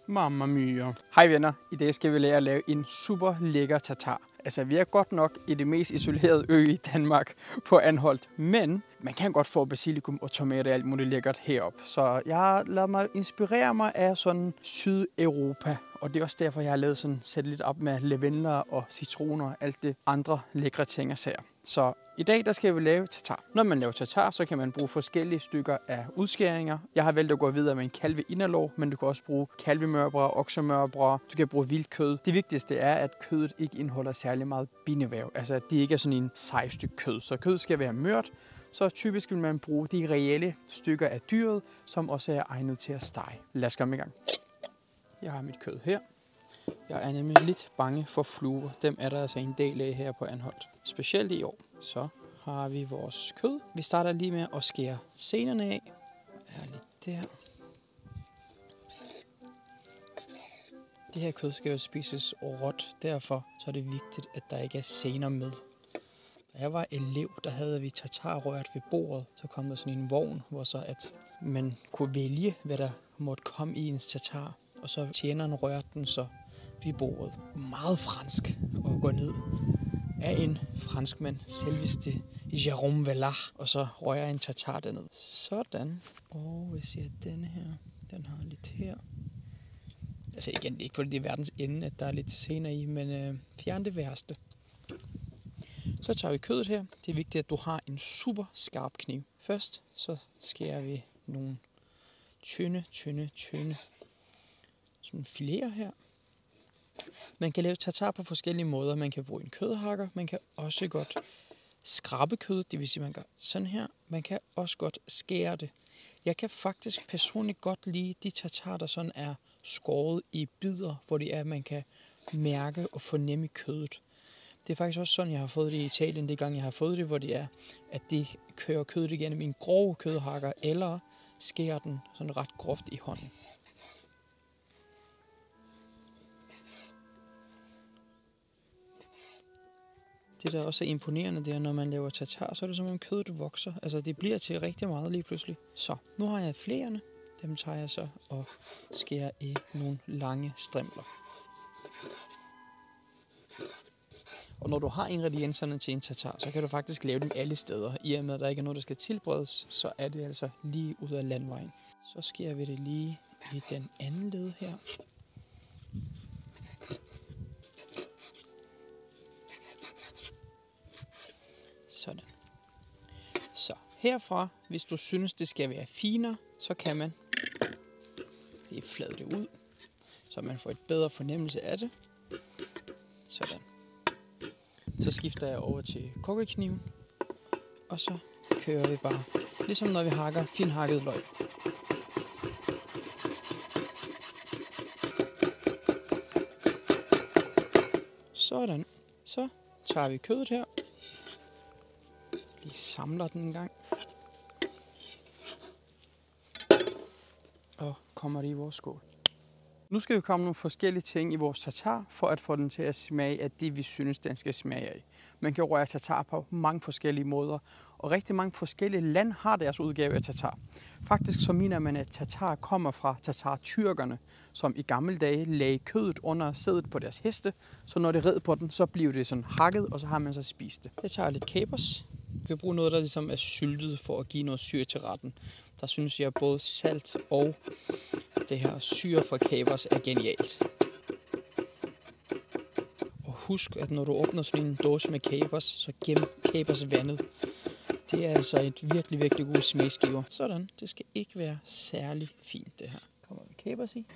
Mamma mia. Hej venner, i dag skal vi lære at lave en super lækker tartar. Altså vi er godt nok i det mest isolerede ø i Danmark på Anholt, men man kan godt få basilikum og tomater og alt muligt lækkert herop. Så jeg har ladet mig inspirere mig af sådan Sydeuropa, og det er også derfor jeg har lavet sådan sæt lidt op med lavendler og citroner og alt det andre lækre ting og sager. Så i dag der skal vi lave tartar. Når man laver tartar, så kan man bruge forskellige stykker af udskæringer. Jeg har valgt at gå videre med en kalveinderlov, men du kan også bruge kalvemørbrad, oksemørbrad. Du kan bruge vildt kød. Det vigtigste er, at kødet ikke indeholder særlig meget bindevæv. Altså at det ikke er sådan en sej stykke kød. Så kødet skal være mørt. Så typisk vil man bruge de reelle stykker af dyret, som også er egnet til at stege. Lad os komme i gang. Jeg har mit kød her. Jeg er nemlig lidt bange for fluer. Dem er der altså en del af her på Anholt. Specielt i år. Så har vi vores kød. Vi starter lige med at skære senerne af. Her lidt der. Det her kød skal jo spises råt. Derfor så er det vigtigt, at der ikke er sener med. Da jeg var elev, der havde vi tartarrørt ved bordet. Så kom der sådan en vogn, hvor så at man kunne vælge, hvad der måtte komme i ens tartar. Og så tjeneren rørte den så ved bordet. Meget fransk at gå ned af en franskmand, selveste Jérôme Vallard, og så rører jeg en tartar derned. Sådan. Og hvis jeg denne her, den har lidt her. Altså igen, det er ikke fordi det er verdens ende, at der er lidt senere i, men fjern det værste. Så tager vi kødet her. Det er vigtigt, at du har en super skarp kniv. Først så skærer vi nogle tynde sådan fileter her. Man kan lave tartar på forskellige måder. Man kan bruge en kødhakker. Man kan også godt skrabe kødet, det vil sige, man gør sådan her. Man kan også godt skære det. Jeg kan faktisk personligt godt lide de tartar, der sådan er skåret i bidder, hvor det er, at man kan mærke og fornemme kødet. Det er faktisk også sådan, jeg har fået det i Italien, det gang jeg har fået det, hvor det er, at de kører kødet igennem en grov kødhakker, eller skærer den sådan ret groft i hånden. Det der også er imponerende, det er, når man laver tartar, så er det som om kødet vokser. Altså det bliver til rigtig meget lige pludselig. Så, nu har jeg flererne. Dem tager jeg så og skærer i nogle lange strimler. Og når du har ingredienserne til en tartar, så kan du faktisk lave dem alle steder. I og med, at der ikke er noget, der skal tilberedes, så er det altså lige ud af landvejen. Så skærer vi det lige i den anden led her. Sådan. Så herfra, hvis du synes, det skal være finere, så kan man lige flade det ud, så man får et bedre fornemmelse af det. Sådan. Så skifter jeg over til kokkekniven, og så kører vi bare, ligesom når vi hakker finhakket løg. Sådan. Så tager vi kødet her. Lige samler den en gang. Og kommer det i vores skål. Nu skal vi komme nogle forskellige ting i vores tartar, for at få den til at smage af det, vi synes, den skal smage af. Man kan røre tartar på mange forskellige måder, og rigtig mange forskellige lande har deres udgave af tartar. Faktisk så mener man, at tartar kommer fra tartar-tyrkerne, som i gamle dage lagde kødet under sædet på deres heste, så når det red på den, så bliver det sådan hakket, og så har man så spist det. Jeg tager lidt kapers. Vi kan bruge noget, der ligesom er syltet for at give noget syre til retten. Der synes jeg, både salt og det her syre fra kapers er genialt. Og husk, at når du åbner sådan en dåse med kapers, så gem kapers vandet. Det er altså et virkelig god smagsgiver. Sådan, det skal ikke være særlig fint det her. Kommer vi kapers i.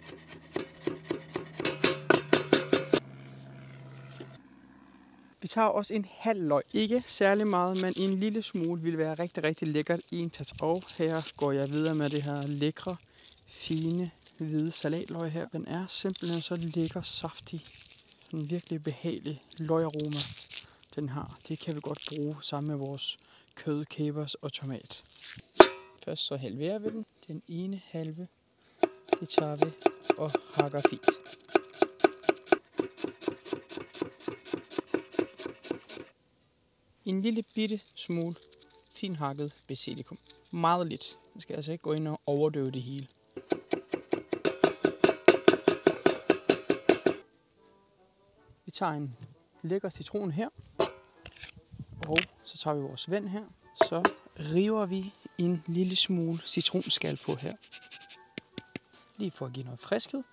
Vi tager også en halv løg. Ikke særlig meget, men en lille smule vil være rigtig lækkert i en tartar. Og her går jeg videre med det her lækre, fine, hvide salatløg her. Den er simpelthen så lækker saftig. En virkelig behagelig løgaroma, den har. Det kan vi godt bruge sammen med vores kød, kapers og tomat. Først så halverer vi den. Den ene halve, det tager vi og hakker fint. En lille bitte smule finhakket basilikum. Meget lidt. Man skal altså ikke gå ind og overdøve det hele. tager en lækker citron her. Og så tager vi vores vand her. Så river vi en lille smule citronskal på her. Lige for at give noget friskhed.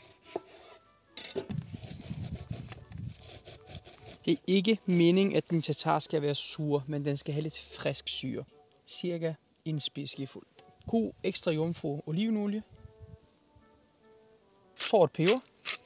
Det er ikke meningen, at din tartar skal være sur, men den skal have lidt frisk syre. Cirka en spidsskefuld. God ekstra jomfru olivenolie. Sort peber.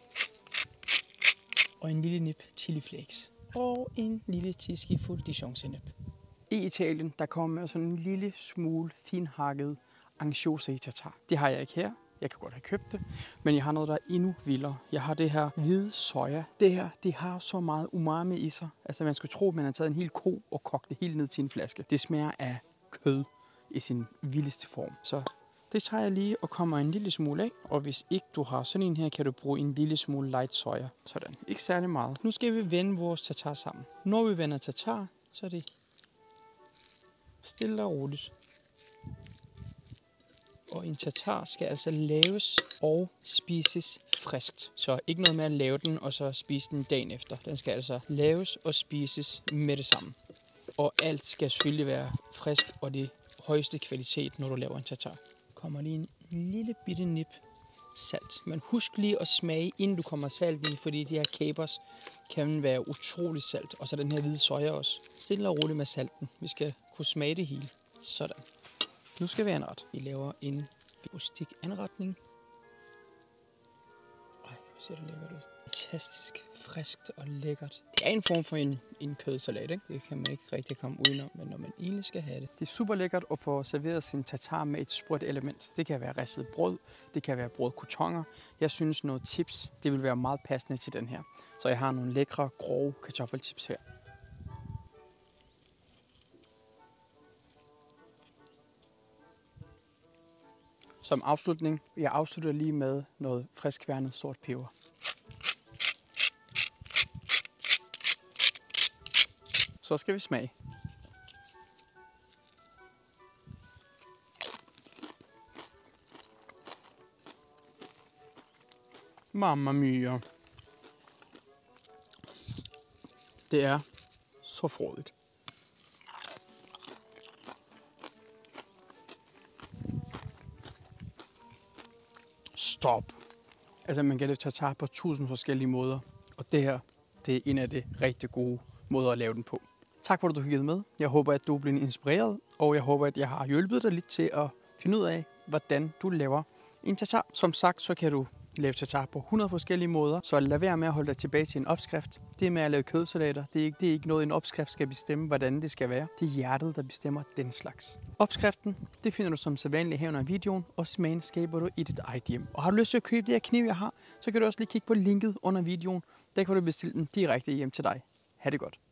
Og en lille nip chili flakes. Og en lille teskefuld dijon-sennep. I Italien, der kommer med sådan en lille smule finhakket ansjose i tartar. Det har jeg ikke her. Jeg kan godt have købt det, men jeg har noget, der er endnu vildere. Jeg har det her hvide soja. Det her, det har så meget umami i sig. Altså man skulle tro, at man har taget en hel ko og kogt det helt ned til en flaske. Det smager af kød i sin vildeste form. Så det tager jeg lige og kommer en lille smule af. Og hvis ikke du har sådan en her, kan du bruge en lille smule light soja. Sådan. Ikke særlig meget. Nu skal vi vende vores tartar sammen. Når vi vender tartar, så er det stille og roligt. Og en tartar skal altså laves og spises friskt. Så ikke noget med at lave den og så spise den dagen efter. Den skal altså laves og spises med det samme. Og alt skal selvfølgelig være frisk og det højeste kvalitet, når du laver en tartar. Kommer lige en lille bitte nip salt. Men husk lige at smage, inden du kommer salt i, fordi de her capers kan være utrolig salt. Og så den her hvide soja også. Stille og roligt med salten. Vi skal kunne smage det hele. Sådan. Nu skal vi anrette. Vi laver en rustik anretning. Ej, hvor ser det lækkert ud. Fantastisk, friskt og lækkert. Det er en form for en kødsalat, ikke? Det kan man ikke rigtig komme udenom, men når man egentlig skal have det. Det er super lækkert at få serveret sin tartar med et sprødt element. Det kan være ristet brød, det kan være brødcroutoner. Jeg synes noget chips, det vil være meget passende til den her. Så jeg har nogle lækre, grove kartoffelchips her. Som afslutning, jeg afslutter lige med noget friskværnet sort peber. Så skal vi smage. Mamma mia. Det er så frodigt. Stop. Altså man kan lave tartar på 1000 forskellige måder, og det her, det er en af de rigtig gode måder at lave den på. Tak for at du kiggede med. Jeg håber, at du blev inspireret, og jeg håber, at jeg har hjulpet dig lidt til at finde ud af, hvordan du laver en tartar. Som sagt, så kan du lave tartar på 100 forskellige måder, så lad være med at holde dig tilbage til en opskrift. Det med at lave kødsalater, det er ikke noget, en opskrift skal bestemme, hvordan det skal være. Det er hjertet, der bestemmer den slags. Opskriften, det finder du som sædvanligt her under videoen, og smagen skaber du i dit eget hjem. Og har du lyst til at købe det her kniv, jeg har, så kan du også lige kigge på linket under videoen. Der kan du bestille den direkte hjem til dig. Ha' det godt.